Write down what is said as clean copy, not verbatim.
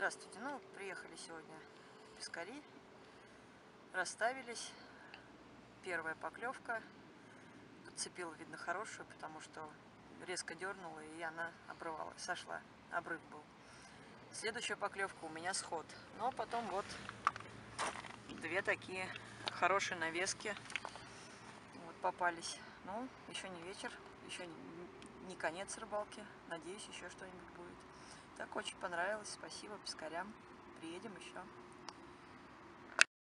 Здравствуйте. Ну, приехали сегодня пескари, расставились. Первая поклевка. Подцепила, видно, хорошую, потому что резко дернула, и она обрывалась, сошла. Обрыв был. Следующая поклевка у меня сход. Но потом вот две такие хорошие навески вот попались. Ну, еще не вечер, еще не конец рыбалки. Надеюсь, еще что-нибудь будет. Так очень понравилось. Спасибо пескарям. Приедем еще.